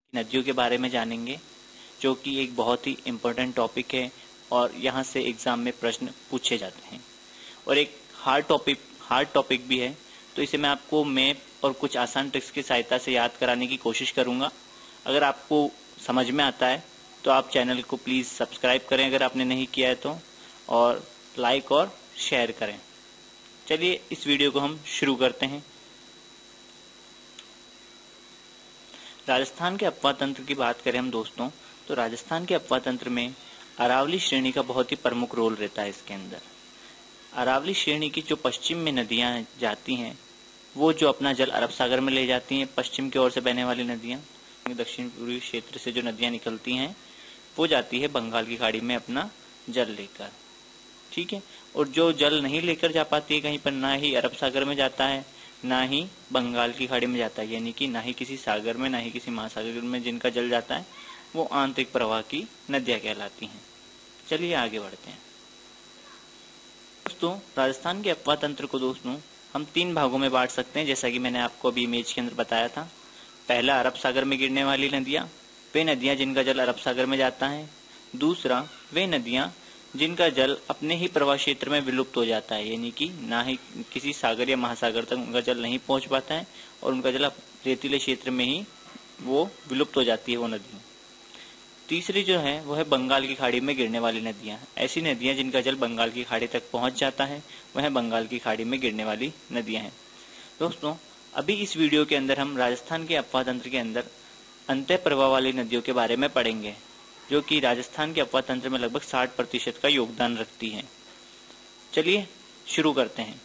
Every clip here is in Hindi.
नदियों के बारे में जानेंगे, जो कि एक बहुत ही इम्पोर्टेंट टॉपिक है और यहाँ से एग्जाम में प्रश्न पूछे जाते हैं और एक हार्ड टॉपिक भी है। तो इसे मैं आपको मैप और कुछ आसान ट्रिक्स की सहायता से याद कराने की कोशिश करूँगा। अगर आपको समझ में आता है तो आप चैनल को प्लीज़ सब्सक्राइब करें अगर आपने नहीं किया है तो, और लाइक और शेयर करें। चलिए इस वीडियो को हम शुरू करते हैं। राजस्थान के अपवाह तंत्र की बात करें हम दोस्तों, तो राजस्थान के अपवाह तंत्र में अरावली श्रेणी का बहुत ही प्रमुख रोल रहता है। इसके अंदर अरावली श्रेणी की जो पश्चिम में नदियां जाती हैं, वो जो अपना जल अरब सागर में ले जाती हैं, पश्चिम की ओर से बहने वाली नदियां, दक्षिण पूर्वी क्षेत्र से जो नदियां निकलती हैं वो जाती है बंगाल की खाड़ी में अपना जल लेकर। ठीक है, और जो जल नहीं लेकर जा पाती है कहीं पर, ना ही अरब सागर में जाता है ना ही बंगाल की खाड़ी में जाता है, यानी कि ना ही किसी सागर में ना ही किसी महासागर में जिनका जल जाता है, वो आंतरिक प्रवाह की नदियां कहलाती हैं। चलिए आगे बढ़ते हैं दोस्तों। राजस्थान के अपवाह तंत्र को दोस्तों हम 3 भागों में बांट सकते हैं, जैसा कि मैंने आपको अभी इमेज के अंदर बताया था। पहला, अरब सागर में गिरने वाली नदियां, वे नदियां जिनका जल अरब सागर में जाता है। दूसरा, वे नदियां जिनका जल अपने ही प्रवाह क्षेत्र में विलुप्त हो जाता है, यानी कि ना ही किसी सागर या महासागर तक उनका जल नहीं पहुंच पाता है और उनका जल रेतीले क्षेत्र में ही वो विलुप्त हो जाती है वो नदियां। तीसरी जो है वो है बंगाल की खाड़ी में गिरने वाली नदियां। ऐसी नदियां जिनका जल बंगाल की खाड़ी तक पहुंच जाता है, वह बंगाल की खाड़ी में गिरने वाली नदियां हैं। दोस्तों अभी इस वीडियो के अंदर हम राजस्थान के अपवाह तंत्र के अंदर अंतः प्रवाह वाली नदियों के बारे में पढ़ेंगे, जो कि राजस्थान के अपवाह तंत्र में लगभग 60% का योगदान रखती है। चलिए शुरू करते हैं।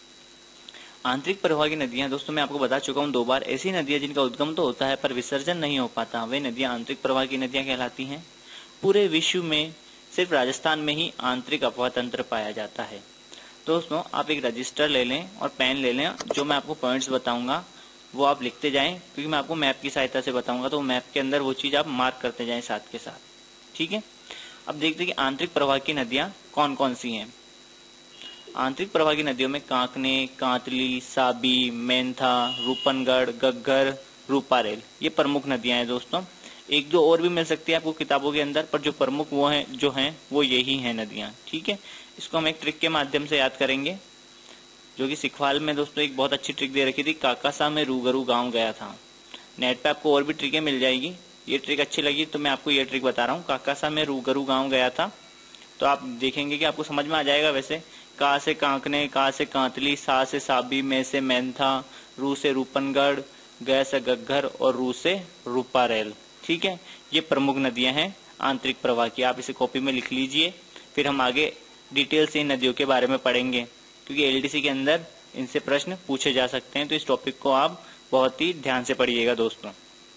आंतरिक प्रवाह की नदियां दोस्तों मैं आपको बता चुका हूं 2 बार, ऐसी नदियां जिनका उद्गम तो होता है पर विसर्जन नहीं हो पाता, वे नदियां आंतरिक प्रवाह की नदियां कहलाती हैं। पूरे विश्व में सिर्फ राजस्थान में ही आंतरिक अपवाह तंत्र पाया जाता है। दोस्तों आप एक रजिस्टर ले लें और पेन ले लें, जो मैं आपको पॉइंट्स बताऊंगा वो आप लिखते जाएं, क्योंकि मैं आपको मैप की सहायता से बताऊंगा, तो मैप के अंदर वो चीज आप मार्क करते जाएं साथ के साथ। ठीक है, अब देखते हैं कि आंतरिक प्रवाह की नदियां कौन कौन सी हैं। आंतरिक प्रवाह की नदियों में कांकने, कांतली, साबी, मेंथा, रूपनगढ़, गग्गर, रूपारेल, ये प्रमुख नदियां हैं दोस्तों। 1-2 और भी मिल सकती है आपको किताबों के अंदर, पर जो प्रमुख जो हैं वो यही हैं नदियां। ठीक है, इसको हम एक ट्रिक के माध्यम से याद करेंगे, जो कि सिखवाल में दोस्तों एक बहुत अच्छी ट्रिक दे रखी थी, काकासा में रूगरू गांव गया था। नेट पे आपको और भी ट्रिकें मिल जाएगी, ये ट्रिक अच्छी लगी तो मैं आपको ये ट्रिक बता रहा हूँ। काकासा में रूगरू गांव गया था, तो आप देखेंगे कि आपको समझ में आ जाएगा। वैसे का से कांकने, का से कांतली, सा से साबी, में से मेंथा, रू से रूपनगढ़, ग से गग्गर और रू से रूपारेल। ठीक है, ये प्रमुख नदियां हैं आंतरिक प्रवाह की। आप इसे कॉपी में लिख लीजिए, फिर हम आगे डिटेल से इन नदियों के बारे में पढ़ेंगे, क्योंकि एलडीसी के अंदर इनसे प्रश्न पूछे जा सकते हैं। तो इस टॉपिक को आप बहुत ही ध्यान से पढ़िएगा दोस्तों।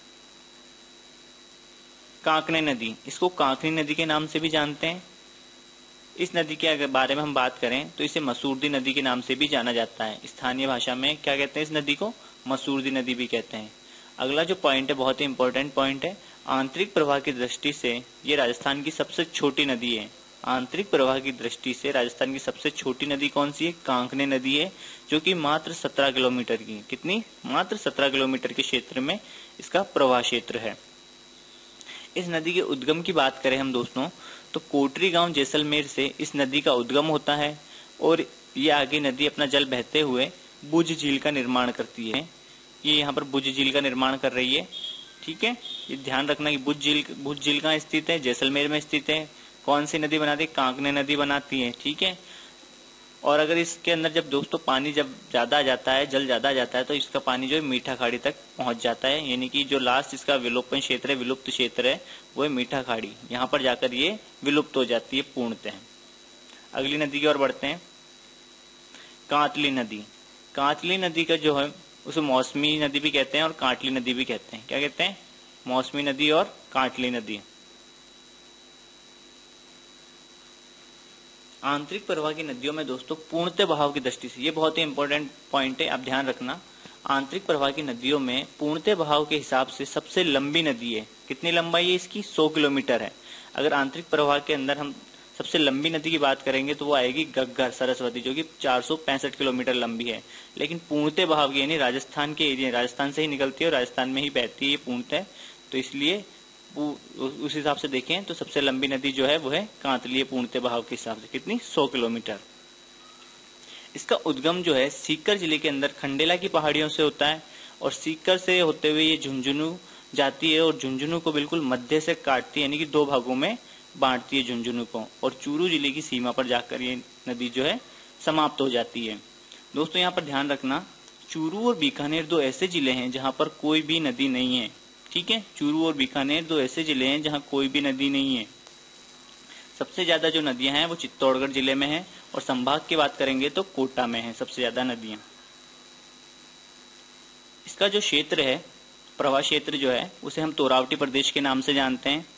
कांकने नदी, इसको कांकनी नदी के नाम से भी जानते हैं। इस नदी के अगर बारे में हम बात करें तो इसे मसूरदी नदी के नाम से भी जाना जाता है। स्थानीय भाषा में क्या कहते हैं इस नदी को? मसूरदी नदी भी कहते हैं। अगला जो पॉइंट है बहुत ही इंपॉर्टेंट पॉइंट है। आंतरिक प्रवाह की दृष्टि से ये राजस्थान की सबसे छोटी नदी है। आंतरिक प्रवाह की दृष्टि से राजस्थान की सबसे छोटी नदी कौन सी है? कांकने नदी है, जो कि मात्र 17 किलोमीटर की, कितनी? मात्र 17 किलोमीटर के क्षेत्र में इसका प्रवाह क्षेत्र है। इस नदी के उद्गम की बात करें हम दोस्तों, तो कोटरी गांव जैसलमेर से इस नदी का उद्गम होता है और ये आगे नदी अपना जल बहते हुए बुज झील का निर्माण करती है। ये यहाँ पर बुज झील का निर्माण कर रही है। ठीक है, ये ध्यान रखना कि बुज झील कहाँ स्थित है? जैसलमेर में स्थित है। कौन सी नदी बनाती है? कांकने नदी बनाती है। ठीक है, और अगर इसके अंदर जब दोस्तों पानी जब ज्यादा आ जाता है, जल ज्यादा आ जाता है, तो इसका पानी जो है मीठा खाड़ी तक पहुंच जाता है, यानी कि जो लास्ट इसका विलोपन क्षेत्र है, विलुप्त क्षेत्र है, वो है मीठा खाड़ी। यहाँ पर जाकर ये विलुप्त हो जाती है पूर्णतः। अगली नदी की ओर बढ़ते हैं, कांतली नदी। कांतली नदी का जो है उसे मौसमी नदी भी कहते हैं और कांटली नदी भी कहते हैं। क्या कहते हैं? मौसमी नदी और कांटली नदी। आंतरिक प्रवाह की नदियों में दोस्तों पूर्णतः बहाव की दृष्टि से, ये बहुत ही इंपॉर्टेंट पॉइंट है, आप ध्यान रखना। आंतरिक प्रवाह की नदियों में पूर्णतः बहाव के हिसाब से सबसे लंबी नदी है। कितनी लंबाई है इसकी? 100 किलोमीटर है। अगर आंतरिक प्रवाह के अंदर हम सबसे लंबी नदी की बात करेंगे तो वो आएगी गग्गर सरस्वती, जो कि 465 किलोमीटर लंबी है। लेकिन पूर्णतः बहाव की, यानी राजस्थान के एरिया, राजस्थान से ही निकलती है और राजस्थान में ही बहती है पूर्णतः, तो इसलिए उस हिसाब से देखें तो सबसे लंबी नदी जो है वो है कांतली, पूर्णतः बहाव के हिसाब से कितनी 100 किलोमीटर। इसका उद्गम जो है सीकर जिले के अंदर खंडेला की पहाड़ियों से होता है और सीकर से होते हुए ये झुंझुनू जाती है और झुंझुनू को बिल्कुल मध्य से काटती है, यानी कि 2 भागों में बांटती है झुंझुनू को, और चूरू जिले की सीमा पर जाकर ये नदी जो है समाप्त हो जाती है। दोस्तों यहाँ पर ध्यान रखना, चूरू और बीकानेर 2 ऐसे जिले हैं जहाँ पर कोई भी नदी नहीं है। ठीक है, चूरू और बीकानेर 2 ऐसे जिले हैं जहाँ कोई भी नदी नहीं है। सबसे ज्यादा जो नदियां हैं वो चित्तौड़गढ़ जिले में है और संभाग की बात करेंगे तो कोटा में है सबसे ज्यादा नदियां। इसका जो क्षेत्र है, प्रवाह क्षेत्र जो है, उसे हम तोरावटी प्रदेश के नाम से जानते हैं।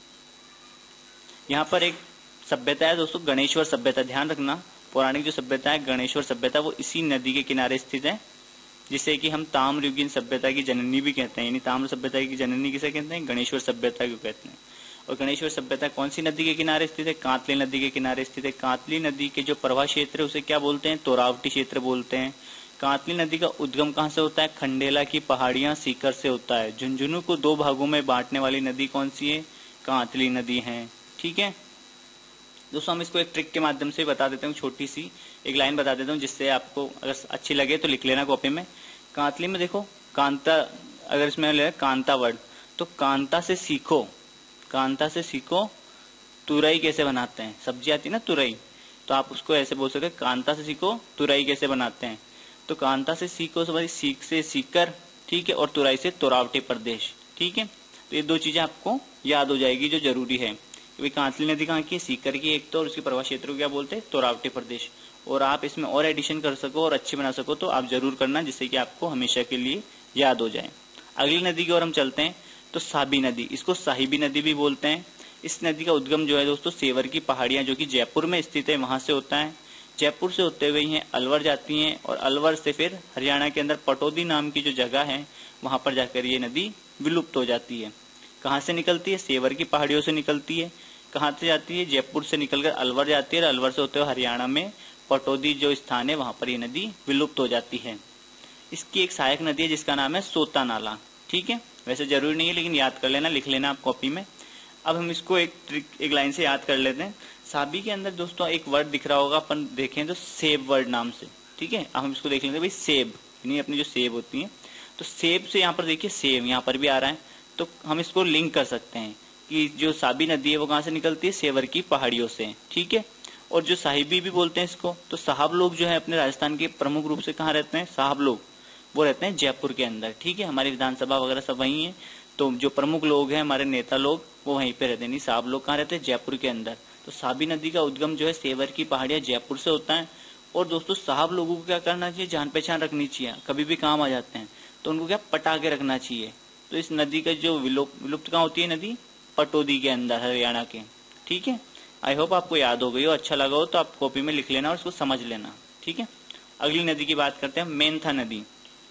यहाँ पर एक सभ्यता है दोस्तों, गणेश्वर सभ्यता। ध्यान रखना, पौराणिक जो सभ्यता है गणेश्वर सभ्यता, वो इसी नदी के किनारे स्थित है, जिसे कि हम ताम्रयुगीन सभ्यता की जननी भी कहते हैं। यानी ताम्र सभ्यता की जननी किसे कहते हैं? गणेश्वर सभ्यता को कहते हैं। और गणेश्वर सभ्यता कौन सी नदी के किनारे स्थित है? कांतली नदी के किनारे स्थित है। कांतली नदी के जो प्रवाह क्षेत्र है उसे क्या बोलते हैं? तोरावटी क्षेत्र बोलते हैं। कांतली नदी का उद्गम कहाँ से होता है? खंडेला की पहाड़ियां सीकर से होता है। झुंझुनू को 2 भागों में बांटने वाली नदी कौन सी है? कांतली नदी है। ठीक है दोस्तों, हम इसको एक ट्रिक के माध्यम से बता देते हूँ, छोटी सी एक लाइन बता देता हूँ, जिससे आपको अगर अच्छी लगे तो लिख लेना कॉपी में। कांतली में देखो, कांता, अगर इसमें ले कांता वर्ड, तो कांता से सीखो, कांता से सीखो तुरई कैसे बनाते हैं। सब्जी आती है ना तुरई, तो आप उसको ऐसे बोल सकते हैं, कांता से सीखो तुरई कैसे बनाते हैं। तो कांता से सीखो समझ, सीख से सीकर, ठीक है, और तुरई से तोरावटी प्रदेश। ठीक है, तो ये 2 चीजें आपको याद हो जाएगी जो जरूरी है। कांतली नदी कहाँ की? सीकर की एक तो, और उसके प्रवाह क्षेत्र को क्या बोलते हैं? तोरावटी प्रदेश। और आप इसमें और एडिशन कर सको और अच्छी बना सको तो आप जरूर करना, जिससे कि आपको हमेशा के लिए याद हो जाए। अगली नदी की ओर हम चलते हैं, तो साबी नदी, इसको साहिबी नदी भी बोलते हैं। इस नदी का उद्गम जो है दोस्तों सेवर की पहाड़ियां जो कि जयपुर में स्थित है वहां से होता है। जयपुर से होते हुए ये अलवर जाती हैं और अलवर से फिर हरियाणा के अंदर पटौदी नाम की जो जगह है वहां पर जाकर ये नदी विलुप्त हो जाती है। कहाँ से निकलती है? सेवर की पहाड़ियों से निकलती है। कहाँ से जाती है? जयपुर से निकलकर अलवर जाती है और अलवर से होते हुए हरियाणा में पटौदी जो स्थान है वहां पर ये नदी विलुप्त हो जाती है। इसकी एक सहायक नदी है जिसका नाम है सोता नाला। ठीक है, वैसे जरूरी नहीं है लेकिन याद कर लेना, लिख लेना आप कॉपी में। अब हम इसको एक लाइन से याद कर लेते हैं। साबी के अंदर दोस्तों एक वर्ड दिख रहा होगा, अपन देखें तो सेब वर्ड नाम से। ठीक है, अब हम इसको देख लेते हैं भाई, सेब, यानी अपनी जो सेब होती है, तो सेब से यहाँ पर देखिए सेब यहाँ पर भी आ रहा है, तो हम इसको लिंक कर सकते हैं कि जो साबी नदी है वो कहाँ से निकलती है? सेवर की पहाड़ियों से। ठीक है, और जो साहिबी भी बोलते हैं इसको, तो साहब लोग जो है अपने राजस्थान के प्रमुख रूप से कहाँ रहते हैं? साहब लोग वो रहते हैं जयपुर के अंदर। ठीक है, हमारी विधानसभा वगैरह सब वहीं है, तो जो प्रमुख लोग हैं हमारे नेता लोग वो वहीं पे रहते हैं। नहीं, साहब लोग कहाँ रहते हैं? जयपुर के अंदर। तो साबी नदी का उद्गम जो है सेवर की पहाड़ियां जयपुर से होता है। और दोस्तों साहब लोगों को क्या करना चाहिए? जान पहचान रखनी चाहिए, कभी भी काम आ जाते हैं तो उनको क्या पटा के रखना चाहिए। तो इस नदी का जो विलुप्त कहाँ होती है नदी? पटौदी के अंदर, हरियाणा के। ठीक है, आई होप आपको याद हो गई हो, अच्छा लगा हो तो आप कॉपी में लिख लेना और उसको समझ लेना। ठीक है, अगली नदी की बात करते हैं, मेंथा नदी।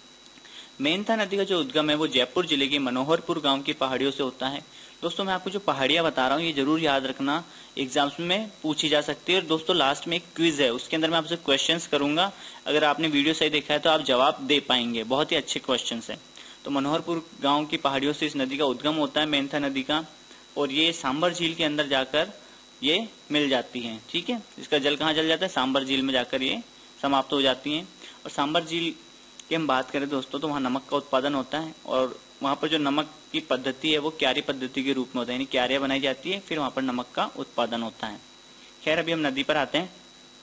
मेंथा नदी का जो उद्गम है वो जयपुर जिले के मनोहरपुर गांव की पहाड़ियों से होता है। दोस्तों मैं आपको जो पहाड़ियां बता रहा हूँ ये जरूर याद रखना, एग्जाम्स में पूछी जा सकती है। और दोस्तों लास्ट में एक क्विज है, उसके अंदर मैं आपसे क्वेश्चंस करूंगा, अगर आपने वीडियो सही देखा है तो आप जवाब दे पाएंगे, बहुत ही अच्छे क्वेश्चंस है। तो मनोहरपुर गाँव की पहाड़ियों से इस नदी का उद्गम होता है, मेंथा नदी का, और ये सांबर झील के अंदर जाकर ये मिल जाती है। ठीक है, इसका जल कहाँ चल जाता है? सांबर झील में जाकर ये समाप्त हो जाती है। और सांबर झील की हम बात करें दोस्तों तो वहाँ नमक का उत्पादन होता है, और वहाँ पर जो नमक की पद्धति है वो क्यारी पद्धति के रूप में होता है, यानी क्यारियां बनाई जाती है, फिर वहाँ पर नमक का उत्पादन होता है। खैर अभी हम नदी पर आते हैं।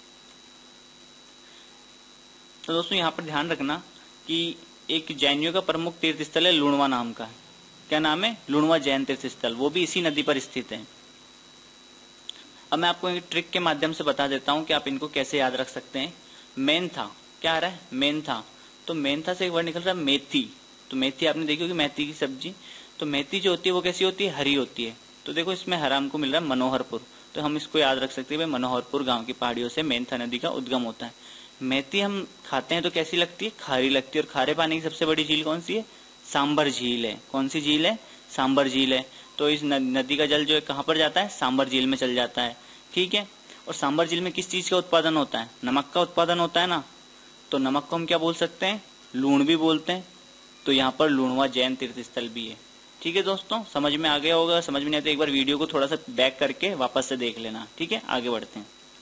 तो दोस्तों यहाँ पर ध्यान रखना कि एक जैनियों का प्रमुख तीर्थ स्थल है लुणवा नाम का। क्या नाम है? लुणवा जैन तीर्थ स्थल, वो भी इसी नदी पर स्थित है। अब मैं आपको एक ट्रिक के माध्यम से बता देता हूँ कि आप इनको कैसे याद रख सकते हैं। मेंथा, क्या आ रहा है? मेंथा, तो मेंथा से एक वर्ड निकल रहा है मेथी। तो मेथी आपने देखी होगी, मेथी की सब्जी। तो मेथी जो होती है वो कैसी होती है? हरी होती है। तो देखो इसमें हरा हमको मिल रहा है मनोहरपुर, तो हम इसको याद रख सकते हैं भाई मनोहरपुर गांव की पहाड़ियों से मेंथा नदी का उद्गम होता है। मेथी हम खाते हैं तो कैसी लगती है? खारी लगती है। और खारे पानी की सबसे बड़ी झील कौन सी है? सांबर झील है। कौन सी झील है? सांबर झील है। तो इस नदी का जल जो है कहाँ पर जाता है? सांबर झील में चल जाता है। ठीक है, और सांबर झील में किस चीज का उत्पादन होता है? नमक का उत्पादन होता है ना। तो नमक को हम क्या बोल सकते हैं? लूण भी बोलते हैं। तो यहाँ पर लुणवा जैन तीर्थ स्थल भी है। ठीक है दोस्तों, समझ में आ गया होगा। समझ में नहीं आता एक बार वीडियो को थोड़ा सा बैक करके वापस से देख लेना। ठीक है, आगे बढ़ते हैं।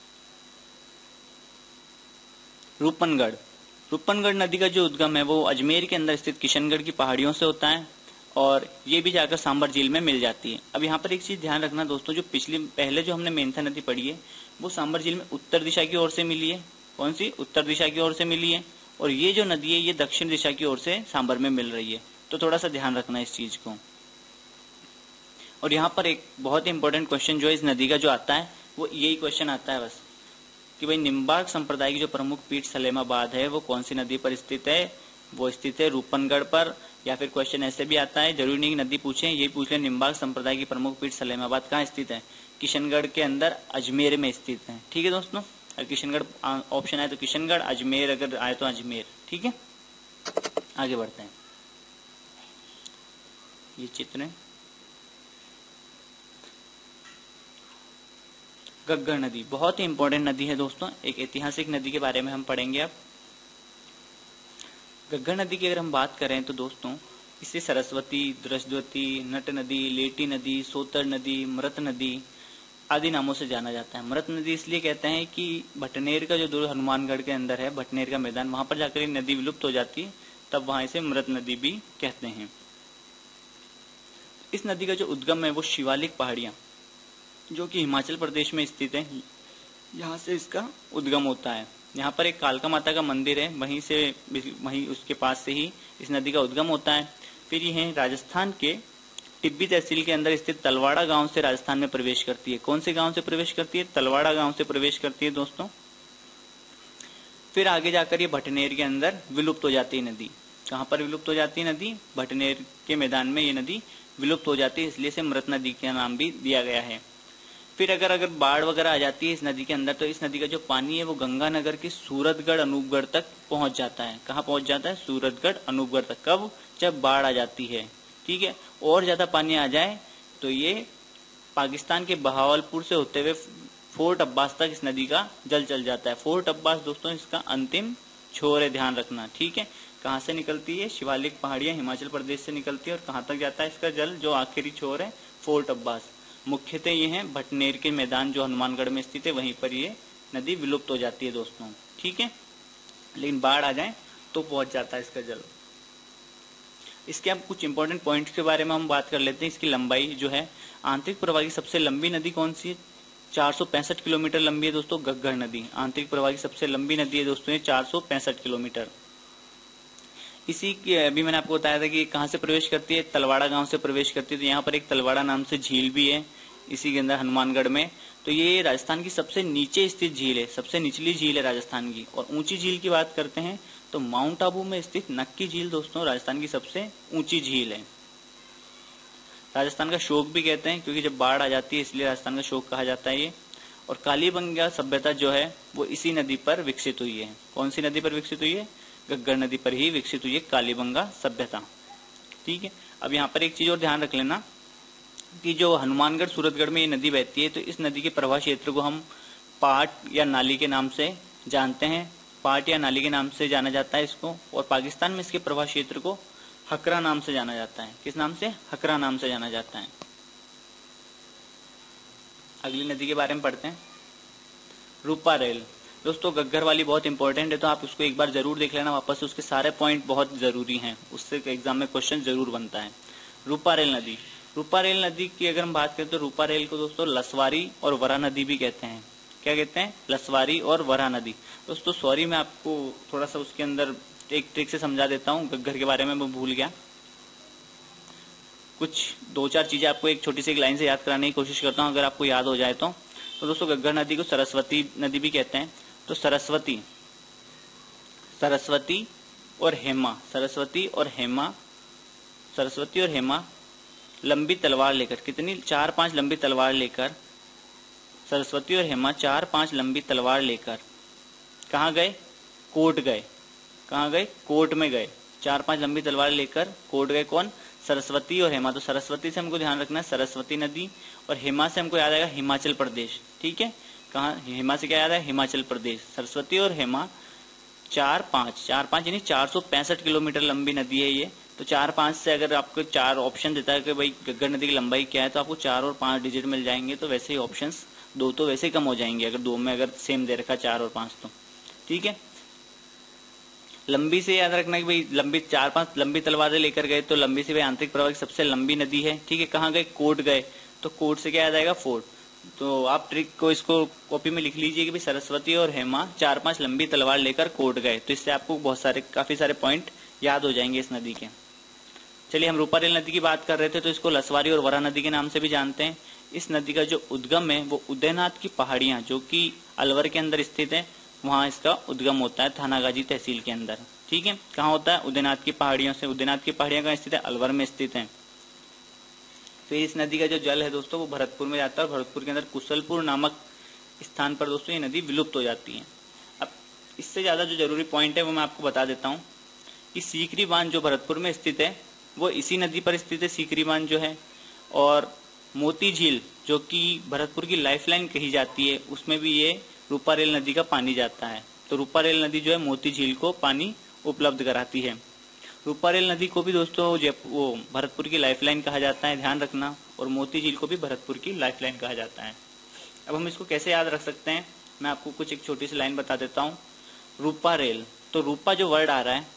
रूपनगढ़। रूपनगढ़ नदी का जो उद्गम है वो अजमेर के अंदर स्थित किशनगढ़ की पहाड़ियों से होता है और ये भी जाकर सांबर झील में मिल जाती है। अब यहाँ पर एक चीज ध्यान रखना दोस्तों, जो पहले जो हमने मेंथा नदी पढ़ी है वो सांबर झील में उत्तर दिशा की ओर से मिली है। कौन सी? उत्तर दिशा की ओर से मिली है। और ये जो नदी है ये दक्षिण दिशा की ओर से सांबर में मिल रही है। तो थोड़ा सा ध्यान रखना इस चीज को। और यहाँ पर एक बहुत ही इंपॉर्टेंट क्वेश्चन जो है इस नदी का जो आता है वो यही क्वेश्चन आता है बस, कि भाई निम्बार्क संप्रदाय की जो प्रमुख पीठ सलेमाबाद है वो कौन सी नदी पर स्थित है? वो स्थित है रूपनगढ़ पर। या फिर क्वेश्चन ऐसे भी आता है, जरूरी नहीं कि नदी पूछे, यही पूछ ले निम्बार्क संप्रदाय की प्रमुख पीठ सलेमाबाद कहाँ स्थित है? किशनगढ़ के अंदर अजमेर में स्थित है। ठीक है दोस्तों, अगर किशनगढ़ ऑप्शन आए तो किशनगढ़, अजमेर अगर आए तो अजमेर। ठीक है, आगे बढ़ते हैं। ये चित्र है घग्गर नदी, बहुत ही इंपॉर्टेंट नदी है दोस्तों। एक ऐतिहासिक नदी के बारे में हम पढ़ेंगे अब। घग्गर नदी की अगर हम बात करें तो दोस्तों इसे सरस्वती, द्रष्टवती, नट नदी, लेटी नदी, सोतर नदी, मृत नदी आदि नामों से जाना जाता है। मृत नदी इसलिए कहते हैं कि भटनेर का जो दूर हनुमानगढ़ के अंदर है, भटनेर का मैदान, वहां पर जाकर नदी विलुप्त हो जाती है, तब वहां इसे मृत नदी भी कहते हैं। इस नदी का जो उद्गम है वो शिवालिक पहाड़ियां जो कि हिमाचल प्रदेश में स्थित है, यहाँ से इसका उद्गम होता है। यहाँ पर एक कालका माता का मंदिर है, वहीं उसके पास से ही इस नदी का उद्गम होता है। फिर यह राजस्थान के टिब्बी तहसील के अंदर स्थित तलवाड़ा गांव से राजस्थान में प्रवेश करती है। कौन से गांव से प्रवेश करती है? तलवाड़ा गांव से प्रवेश करती है दोस्तों। फिर आगे जाकर ये भटनेर के अंदर विलुप्त हो जाती है नदी। कहाँ पर विलुप्त हो जाती है नदी? भटनेर के मैदान में ये नदी विलुप्त हो जाती है, इसलिए इसे मृत नदी का नाम भी दिया गया है। फिर अगर बाढ़ वगैरह आ जाती है इस नदी के अंदर तो इस नदी का जो पानी है वो गंगानगर के सूरतगढ़ अनूपगढ़ तक पहुंच जाता है। कहाँ पहुंच जाता है? सूरतगढ़ अनूपगढ़ तक। कब? जब बाढ़ आ जाती है। ठीक है, और ज्यादा पानी आ जाए तो ये पाकिस्तान के बहावलपुर से होते हुए फोर्ट अब्बास तक इस नदी का जल चल जाता है। फोर्ट अब्बास दोस्तों इसका अंतिम छोर है, ध्यान रखना। ठीक है, कहाँ से निकलती है? शिवालिक पहाड़ियां हिमाचल प्रदेश से निकलती है। और कहाँ तक जाता है इसका जल? जो आखिरी छोर है फोर्ट अब्बास। मुख्यतः ये है भटनेर के मैदान जो हनुमानगढ़ में स्थित है, वहीं पर ये नदी विलुप्त हो जाती है दोस्तों। ठीक है, लेकिन बाढ़ आ जाए तो पहुंच जाता है इसका जल। इसके अब कुछ इंपॉर्टेंट पॉइंट्स के बारे में हम बात कर लेते हैं। इसकी लंबाई जो है, आंतरिक प्रवाह की सबसे लंबी नदी कौन सी है? 465 किलोमीटर लंबी है दोस्तों घग्गर नदी। आंतरिक प्रवाह की सबसे लंबी नदी है दोस्तों ये 465 किलोमीटर। इसी की अभी मैंने आपको बताया था कि कहाँ से प्रवेश करती है? तलवाड़ा गांव से प्रवेश करती है। तो यहाँ पर एक तलवाड़ा नाम से झील भी है इसी के अंदर हनुमानगढ़ में। तो ये राजस्थान की सबसे नीचे स्थित झील है, सबसे निचली झील है राजस्थान की। और ऊंची झील की बात करते हैं तो माउंट आबू में स्थित नक्की झील दोस्तों राजस्थान की सबसे ऊंची झील है। राजस्थान का शोक भी कहते हैं क्योंकि जब बाढ़ आ जाती है इसलिए राजस्थान का शोक कहा जाता है ये। और कालीबंगा सभ्यता जो है वो इसी नदी पर विकसित हुई है। कौन सी नदी पर विकसित हुई है? घग्गर नदी पर ही विकसित हुई है कालीबंगा सभ्यता। ठीक है, अब यहाँ पर एक चीज और ध्यान रख लेना कि जो हनुमानगढ़ सूरतगढ़ में ये नदी बहती है तो इस नदी के प्रवाह क्षेत्र को हम पाट या नाली के नाम से जानते हैं। पाट या नाली के नाम से जाना जाता है इसको। और पाकिस्तान में इसके प्रवाह क्षेत्र को हकरा नाम से जाना जाता है। किस नाम से? हकरा नाम से जाना जाता है। अगली नदी के बारे में पढ़ते हैं, रूपा रेल। दोस्तों घग्गर वाली बहुत इंपॉर्टेंट है तो आप उसको एक बार जरूर देख लेना वापस से, उसके सारे पॉइंट बहुत जरूरी हैं, उससे एग्जाम में क्वेश्चन जरूर बनता है। रूपा रेल नदी। रूपा रेल नदी की अगर हम बात करें तो रूपा रेल को दोस्तों लसवारी और वरा नदी भी कहते हैं। क्या कहते हैं? लसवारी और वरा नदी। दोस्तों सॉरी, मैं आपको थोड़ा सा उसके अंदर एक ट्रिक से समझा देता हूँ, घग्गर के बारे में मैं भूल गया। कुछ 2-4 चीजें आपको एक छोटी सी एक लाइन से याद कराने की कोशिश करता हूँ, अगर आपको याद हो जाए तो दोस्तों घग्गर नदी को सरस्वती नदी भी कहते हैं। तो सरस्वती और हेमा लंबी तलवार लेकर, कितनी? 4-5 लंबी तलवार लेकर, सरस्वती और हेमा 4-5 लंबी तलवार लेकर कहाँ गए? कोर्ट गए। कहाँ गए? कोर्ट में गए। 4-5 लंबी तलवार लेकर कोर्ट गए। कौन? सरस्वती और हेमा। तो सरस्वती से हमको ध्यान रखना है सरस्वती नदी, और हेमा से हमको याद आएगा हिमाचल प्रदेश। ठीक है, कहाँ? हेमा से क्या याद है? हिमाचल प्रदेश। सरस्वती और हेमा 4-5 यानी 465 किलोमीटर लंबी नदी है ये, तो 4-5 से अगर आपको 4 ऑप्शन देता है कि भाई घग्गर नदी की लंबाई क्या है, तो आपको 4 और 5 डिजिट मिल जाएंगे। तो वैसे ही ऑप्शंस 2 तो वैसे ही कम हो जाएंगे अगर 2 में अगर सेम दे रखा 4 और 5 तो ठीक है। लंबी से याद रखना कि भाई लंबी 4-5 लंबी तलवारें लेकर गए, तो लंबी से भाई आंतरिक प्रवाह की सबसे लंबी नदी है, ठीक है। कहाँ गए? कोट गए, तो कोट से क्या याद आएगा? फोर्ट। तो आप ट्रिक को इसको कॉपी में लिख लीजिए कि भाई सरस्वती और हेमा 4-5 लंबी तलवार लेकर कोट गए, तो इससे आपको बहुत सारे काफी सारे पॉइंट याद हो जाएंगे इस नदी के। चलिए, हम रूपारेल नदी की बात कर रहे थे, तो इसको लसवारी और वरा नदी के नाम से भी जानते हैं। इस नदी का जो उद्गम है वो उदयनाथ की पहाड़ियां जो कि अलवर के अंदर स्थित है, वहां इसका उद्गम होता है, थानागाजी तहसील के अंदर, ठीक है। कहाँ होता है? उदयनाथ की पहाड़ियों से। उदयनाथ की पहाड़ियां कहाँ स्थित है? अलवर में स्थित है। फिर इस नदी का जो जल है दोस्तों वो भरतपुर में जाता है, और भरतपुर के अंदर कुशलपुर नामक स्थान पर दोस्तों ये नदी विलुप्त हो जाती है। अब इससे ज्यादा जो जरूरी पॉइंट है वो मैं आपको बता देता हूँ कि सीकरी बांध जो भरतपुर में स्थित है वो इसी नदी पर स्थित है, सीकरी बांध जो है। और मोती झील जो कि भरतपुर की लाइफलाइन कही जाती है, उसमें भी ये रूपारेल नदी का पानी जाता है। तो रूपारेल नदी जो है मोती झील को पानी उपलब्ध कराती है। रूपारेल नदी को भी दोस्तों वो भरतपुर की लाइफलाइन कहा जाता है, ध्यान रखना। और मोती झील को भी भरतपुर की लाइफलाइन कहा जाता है। अब हम इसको कैसे याद रख सकते हैं, मैं आपको कुछ एक छोटी सी लाइन बता देता हूँ। रूपारेल, तो रूपा जो वर्ड आ रहा है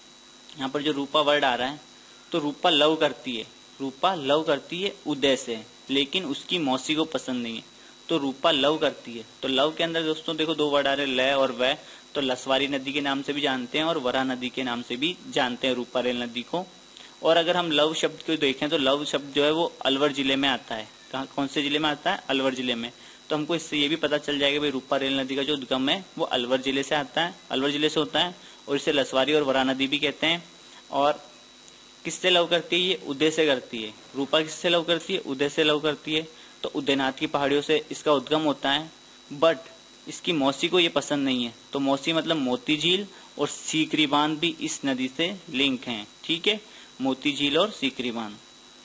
यहाँ पर, जो रूपा वर्ड आ रहा है, तो रूपा लव करती है, रूपा लव करती है उदय से, लेकिन उसकी मौसी को पसंद नहीं है, तो रूपा लव करती है। तो लव के अंदर दोस्तों देखो 2 वर्ड आ रहे हैं, ल और वह। तो लसवारी नदी के नाम से भी जानते हैं और वरा नदी के नाम से भी जानते हैं रूपारेल नदी को। और अगर हम लव शब्द को देखें तो लव शब्द जो है वो अलवर जिले में आता है। कौन से जिले में आता है? अलवर जिले में। तो हमको इससे ये भी पता चल जाएगा भाई रूपारेल नदी का जो उद्गम है वो अलवर जिले से आता है, अलवर जिले से होता है, और इसे लसवारी और वरा नदी भी कहते हैं। और किससे लव करती है? ये उदय से करती है। रूपा किससे लव करती है? उदय से लव करती है। तो उदयनाथ की पहाड़ियों से इसका उद्गम होता है, बट इसकी मौसी को ये पसंद नहीं है। तो मौसी मतलब मोती झील, और सीकरी बांध भी इस नदी से लिंक हैं, ठीक है, मोती झील और सीकरी बांध।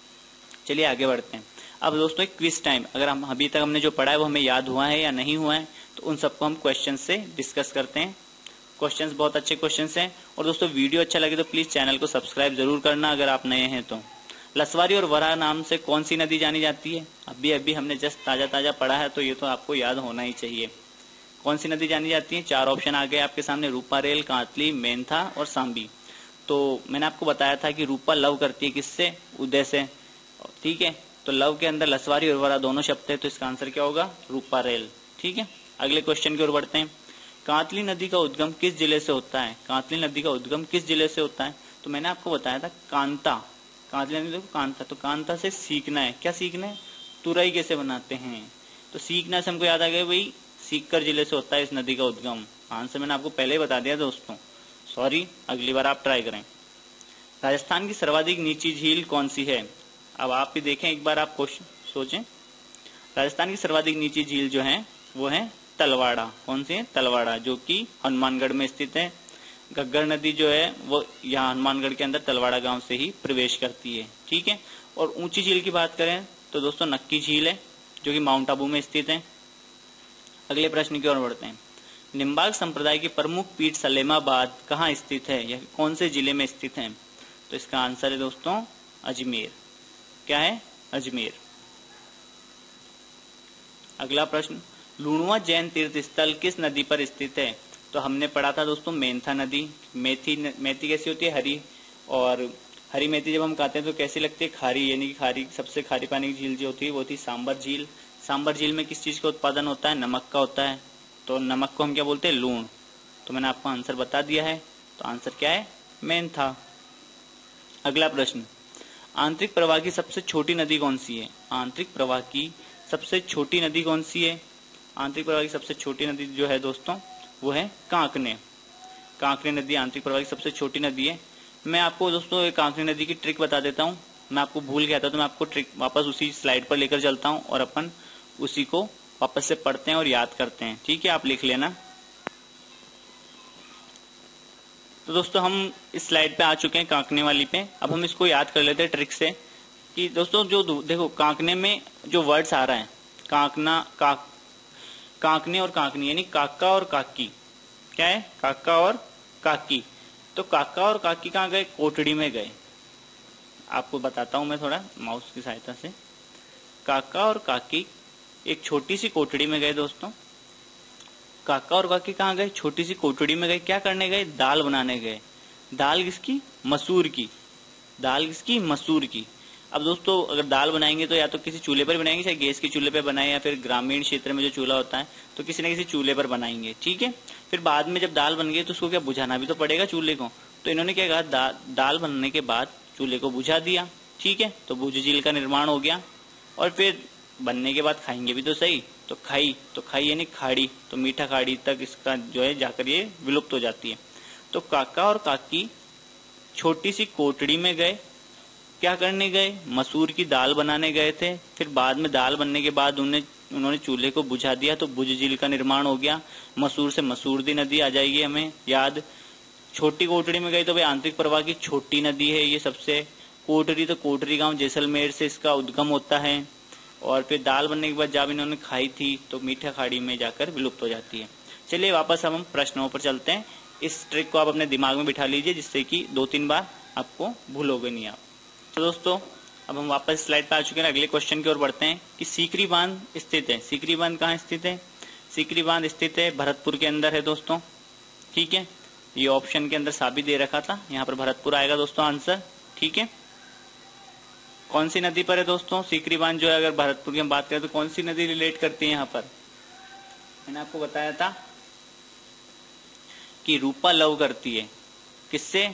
चलिए आगे बढ़ते हैं। अब दोस्तों एक क्विज टाइम। अगर हम अभी तक हमने जो पढ़ा है वो हमें याद हुआ है या नहीं हुआ है, तो उन सबको हम क्वेश्चन से डिस्कस करते हैं। क्वेश्चंस बहुत अच्छे क्वेश्चंस हैं। और दोस्तों वीडियो अच्छा लगे तो प्लीज चैनल को सब्सक्राइब जरूर करना अगर आप नए हैं तो। लसवारी और वरा नाम से कौन सी नदी जानी जाती है? अभी अभी हमने जस्ट ताजा पढ़ा है, तो ये तो आपको याद होना ही चाहिए। कौन सी नदी जानी जाती है? 4 ऑप्शन आ गए आपके सामने, रूपारेल, कांतली, मेंथा और सांबी। तो मैंने आपको बताया था कि रूपा लव करती है किससे? उदय से, ठीक है। तो लव के अंदर लसवारी और वरा दोनों शब्द है, तो इसका आंसर क्या होगा? रूपारेल, ठीक है। अगले क्वेश्चन की ओर बढ़ते हैं। कांतली नदी का उद्गम किस जिले से होता है? कांतली नदी का उद्गम किस जिले से होता है? तो मैंने आपको बताया था कांता, कांतली नदी को कांता, तो कांता से सीखना है। क्या सीखना है? तुरई कैसे बनाते हैं। तो सीखना से हमको याद आ गया भाई सीकर जिले से होता है इस नदी का उद्गम। आंसर मैंने आपको पहले ही बता दिया दोस्तों, सॉरी, अगली बार आप ट्राई करें। राजस्थान की सर्वाधिक नीची झील कौन सी है? अब आप भी देखें एक बार, आप क्वेश्चन सोचें। राजस्थान की सर्वाधिक नीची झील जो है वो है तलवाड़ा। कौन सी है? तलवाड़ा, जो कि हनुमानगढ़ में स्थित है। घग्गर नदी जो है वो यहाँ हनुमानगढ़ के अंदर तलवाड़ा गांव से ही प्रवेश करती है, ठीक है। और ऊंची झील की बात करें तो दोस्तों नक्की झील है, जो कि माउंट आबू में स्थित है। अगले प्रश्न की ओर बढ़ते हैं। निम्बार्क संप्रदाय की प्रमुख पीठ सलेमाबाद कहाँ स्थित है? यह कौन से जिले में स्थित है? तो इसका आंसर है दोस्तों अजमेर। क्या है? अजमेर। अगला प्रश्न, लूणुआ जैन तीर्थ स्थल किस नदी पर स्थित है? तो हमने पढ़ा था दोस्तों मेंथा नदी। मेथी कैसी होती है? हरी। और हरी मेथी जब हम खाते हैं तो कैसी लगती है? खारी, यानी कि खारी, सबसे खारी पानी की झील जो होती है वो थी सांबर झील। सांबर झील में किस चीज का उत्पादन होता है? नमक का होता है। तो नमक को हम क्या बोलते हैं? लूण। तो मैंने आपको आंसर बता दिया है, तो आंसर क्या है? मेंथा। अगला प्रश्न, आंतरिक प्रवाह की सबसे छोटी नदी कौन सी है? आंतरिक प्रवाह की सबसे छोटी नदी कौन सी है? आंतरिक प्रवाह की सबसे छोटी नदी जो है दोस्तों वो है कांकने। कांकने नदी आंतरिक प्रवाह की सबसे छोटी नदी है। मैं आपको दोस्तों एक कांकने नदी की ट्रिक बता देता हूँ। मैं आपको भूल गया था, तो मैं आपको ट्रिक वापस उसी स्लाइड पर लेकर चलता हूँ और अपन उसी को वापस से पढ़ते हैं और याद करते हैं, ठीक है। आप लिख लेना। तो दोस्तों हम इस स्लाइड पे आ चुके हैं, कांकने वाली पे। अब हम इसको याद कर लेते हैं ट्रिक से कि दोस्तों जो देखो कांकने में जो वर्ड्स आ रहा है, कांकना, कांकने और कांकनी, यानी काका और काकी। क्या है? काका और काकी। तो काका और काकी कहाँ गए? कोटड़ी में गए। आपको बताता हूं मैं थोड़ा माउस की सहायता से। काका और काकी एक छोटी सी कोठड़ी में गए दोस्तों। काका और काकी कहाँ गए? छोटी सी कोठड़ी में गए। क्या करने गए? दाल बनाने गए। दाल किसकी? मसूर की। दाल किसकी? मसूर की। अब दोस्तों अगर दाल बनाएंगे तो या तो किसी चूल्हे पर बनाएंगे, चाहे गैस के चूल्हे पर बनाए या फिर ग्रामीण क्षेत्र में जो चूल्हा होता है तो किसी न किसी चूल्हे पर बनाएंगे, ठीक है। फिर बाद में जब दाल बन गई तो उसको क्या बुझाना भी तो पड़ेगा चूल्हे को। तो इन्होंने क्या कहा, दाल बनने के बाद चूल्हे को बुझा दिया, ठीक है। तो बुझ झील का निर्माण हो गया। और फिर बनने के बाद खाएंगे भी तो सही। तो खाई यानी खाड़ी, तो मीठा खाड़ी तक इसका जो है जाकर ये विलुप्त हो जाती है। तो काका और काकी छोटी सी कोठड़ी में गए। क्या करने गए? मसूर की दाल बनाने गए थे। फिर बाद में दाल बनने के बाद उन्होंने चूल्हे को बुझा दिया, तो बुझ झील का निर्माण हो गया। मसूर से मसूरदी नदी आ जाएगी हमें याद। छोटी कोठड़ी में गई तो भाई आंतरिक प्रवाह की छोटी नदी है ये सबसे। कोठरी तो कोठरी गांव जैसलमेर से इसका उद्गम होता है। और फिर दाल बनने के बाद जब इन्होंने खाई थी तो मीठा खाड़ी में जाकर विलुप्त हो जाती है। चलिए वापस हम प्रश्नों पर चलते हैं। इस ट्रिक को आप अपने दिमाग में बिठा लीजिए जिससे कि 2-3 बार आपको भूलोगे नहीं आप। तो दोस्तों अब हम वापस स्लाइड पर आ चुके हैं। अगले क्वेश्चन की ओर बढ़ते हैं कि सीकरी बांध स्थित है। सीकरी बांध कहाँ स्थित है? सीकरी बांध स्थित है भरतपुर के अंदर है दोस्तों, ठीक है। ये ऑप्शन के अंदर साबित दे रखा था, यहाँ पर भरतपुर आएगा दोस्तों आंसर, ठीक है। कौन सी नदी पर है दोस्तों सीकरी बांध जो है? अगर भरतपुर की हम बात करें तो कौन सी नदी रिलेट करती है यहाँ पर? मैंने आपको बताया था कि रूपा लव करती है। किससे?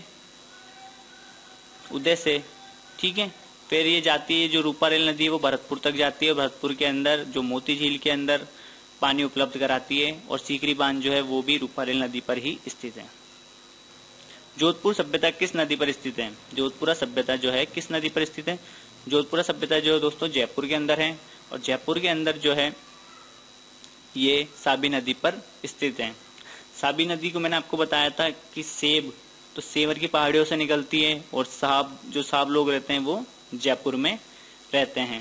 उदय से, ठीक है। फिर ये जाती है जो रूपा रेल नदी है वो भरतपुर तक जाती है। भरतपुर के अंदर जो मोती झील के अंदर पानी उपलब्ध कराती है। और सीकरी बांध जो है वो भी रूपा रेल नदी पर ही स्थित है। जोधपुर सभ्यता किस नदी पर स्थित है? जोधपुरा सभ्यता जो है किस नदी पर स्थित है? जोधपुरा सभ्यता जो है दोस्तों जयपुर के अंदर है। और जयपुर के अंदर जो है ये साबी नदी पर स्थित है। साबी नदी को मैंने आपको बताया था कि सेब, तो सेवर की पहाड़ियों से निकलती है। और साब लोग रहते हैं वो जयपुर में रहते हैं।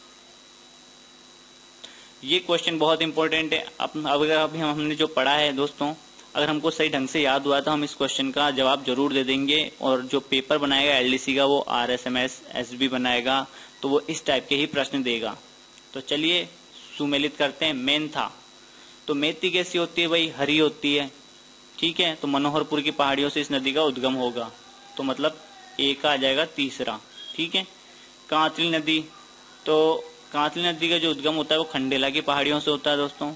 ये क्वेश्चन बहुत इंपॉर्टेंट है। अब अगर अभी हमने जो पढ़ा है दोस्तों, अगर हमको सही ढंग से याद हुआ तो हम इस क्वेश्चन का जवाब जरूर दे देंगे। और जो पेपर बनाएगा एलडीसी का वो RSMS SB बनाएगा तो वो इस टाइप के ही प्रश्न देगा। तो चलिए सुमेलित करते हैं। मेंथा, तो मेथी कैसी होती है भाई? हरी होती है, ठीक है। तो मनोहरपुर की पहाड़ियों से इस नदी का उद्गम होगा, तो मतलब ए का आ जाएगा तीसरा, ठीक है। कांतली नदी, तो कांतली नदी का जो उद्गम होता है वो खंडेला की पहाड़ियों से होता है दोस्तों,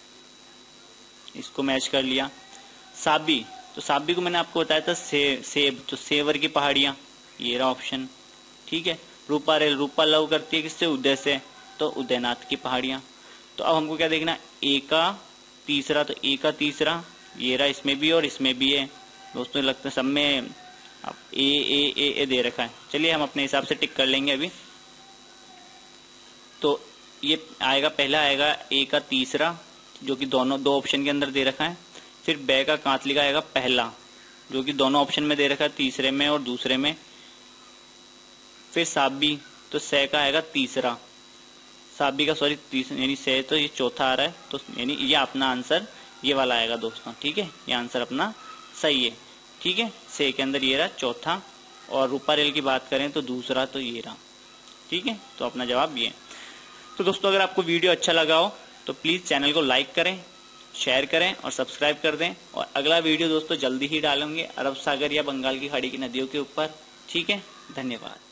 इसको मैच कर लिया। साबी, तो साबी को मैंने आपको बताया था सेब, तो सेवर की पहाड़ियां, ये रहा ऑप्शन, ठीक है। रूपा रेल, रूपा लव करती है किससे? उदय से, तो उदयनाथ की पहाड़ियां। तो अब हमको क्या देखना? ए का तीसरा, तो ए का तीसरा ये रहा, इसमें भी और इसमें भी है दोस्तों। लगता है सब में ए दे रखा है। चलिए हम अपने हिसाब से टिक कर लेंगे अभी। तो ये आएगा, पहला आएगा ए का तीसरा जो कि दो ऑप्शन के अंदर दे रखा है। फिर बे का कांतली का आएगा पहला जो कि दोनों ऑप्शन में दे रखा है, तीसरे में और दूसरे में। फिर साबी, तो से का आएगा तीसरा, साबी का सॉरी यानी से, तो ये चौथा आ रहा है। तो यानी ये अपना आंसर ये वाला आएगा दोस्तों, ठीक है। ये आंसर अपना सही है, ठीक है। से के अंदर ये रहा चौथा। और रूपा रेल की बात करें तो दूसरा, तो ये रहा, ठीक है। तो अपना जवाब ये है। तो दोस्तों अगर आपको वीडियो अच्छा लगा हो तो प्लीज चैनल को लाइक करें, शेयर करें और सब्सक्राइब कर दें। और अगला वीडियो दोस्तों जल्दी ही डालेंगे अरब सागर या बंगाल की खाड़ी की नदियों के ऊपर, ठीक है। धन्यवाद।